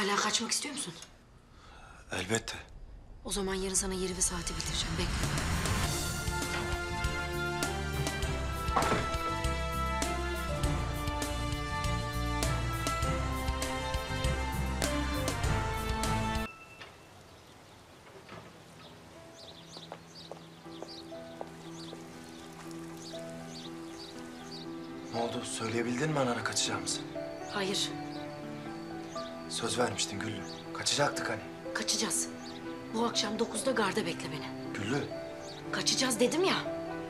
Hala kaçmak istiyor musun? Elbette. O zaman yarın sana yeri ve saati bitireceğim. Bekle. Ne oldu? Söyleyebildin mi anana kaçacağımızı? Hayır, Söz vermiştin Güllü. Kaçacaktık hani. kaçacağız. Bu akşam 9'da garda bekle beni. Güllü. Kaçacağız dedim ya.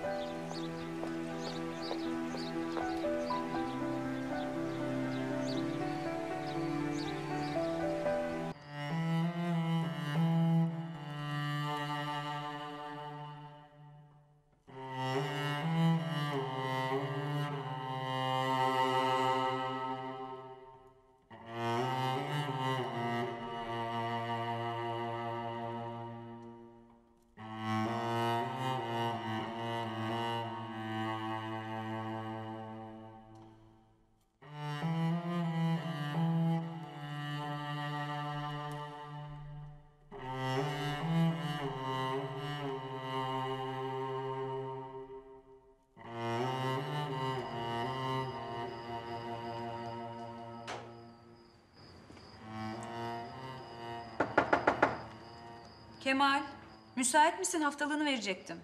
Kemal, müsait misin? Haftalığını verecektim.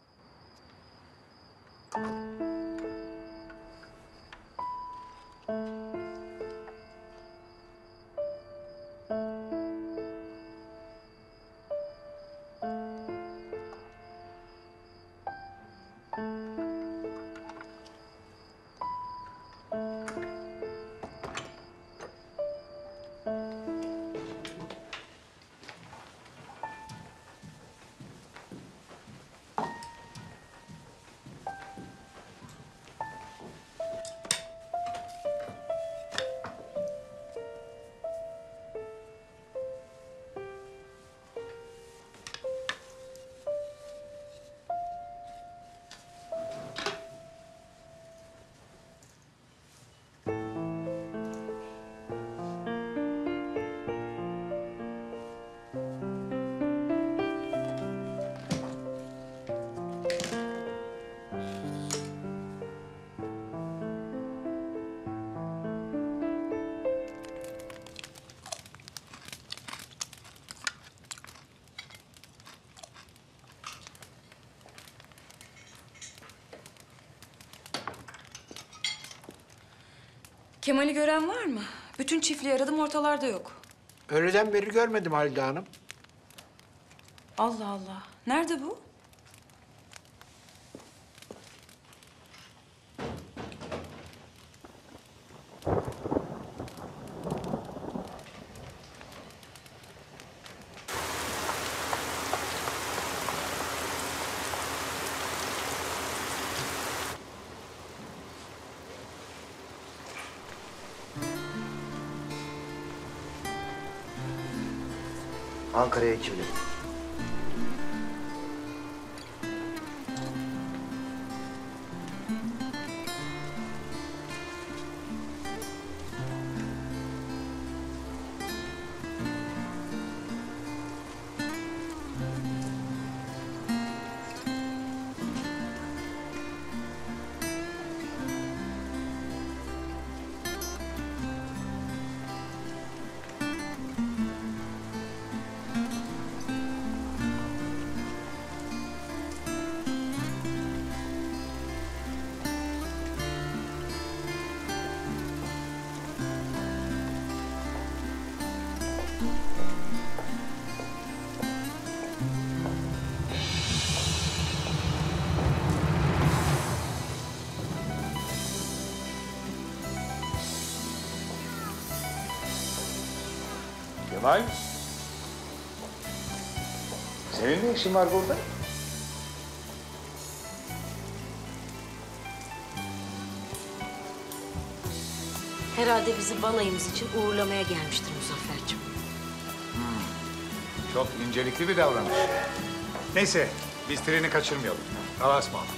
Kemal'i gören var mı? Bütün çiftliği aradım, ortalarda yok. Öğleden beri görmedim Halide Hanım. Allah Allah. Nerede bu? Ankara'ya ekibine. Kemal. Senin ne işin var burada? Herhalde bizi balayımız için uğurlamaya gelmiştir Muzaffer'cim. Çok incelikli bir davranış. Neyse, biz treni kaçırmayalım. Allah'a ısmarladık.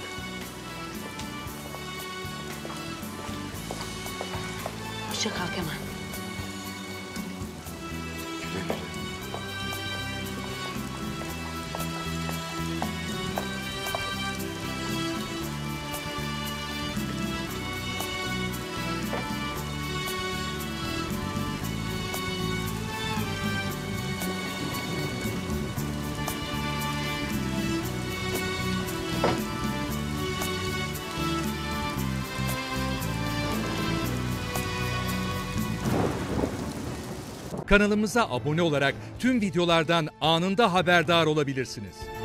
Hoşça kal Kemal. Kanalımıza abone olarak tüm videolardan anında haberdar olabilirsiniz.